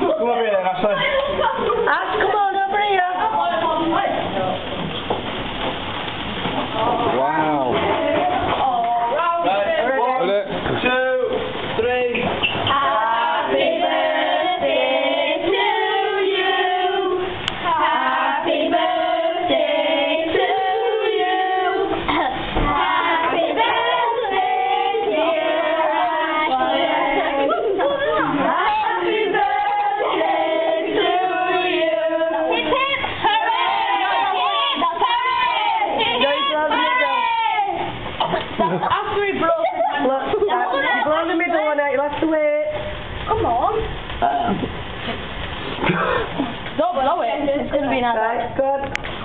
Come over here then, Ashley. Ash, come on over here. Wow. Right, 1, 2, 3. Happy birthday to you. Happy birthday to you. Happy birthday, dear Ashley. Happy birthday to you. Hip hip hooray! After he broke his hand. Look, you go in the middle one out, you'll have to wait. Come on. Don't blow it, it's going to be nice. Right, good.